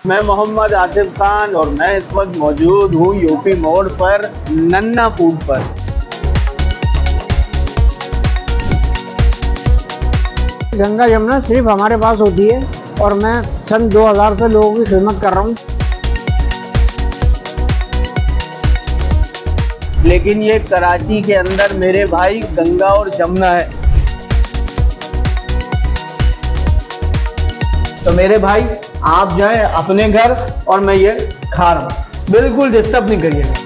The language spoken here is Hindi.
मैं मोहम्मद आसिफ खान और मैं इस वक्त मौजूद हूँ यूपी मोड़ पर नन्ना फूड पर। गंगा यमुना सिर्फ हमारे पास होती है और मैं सन 2000 से लोगों की खिदमत कर रहा हूँ। लेकिन ये कराची के अंदर मेरे भाई गंगा और जमुना है। तो मेरे भाई आप जाएं अपने घर और मैं ये खा रहा हूँ, बिल्कुल डिस्टर्ब नहीं करिएगा।